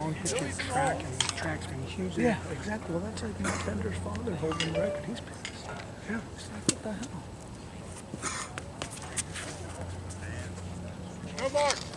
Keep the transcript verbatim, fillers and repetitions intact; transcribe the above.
long history of track and tracksman. He's huge. Yeah, exactly. Well, that's like Matt Bender's father holding the record. He's pissed. Yeah. It's like, what the hell? Go, Mark!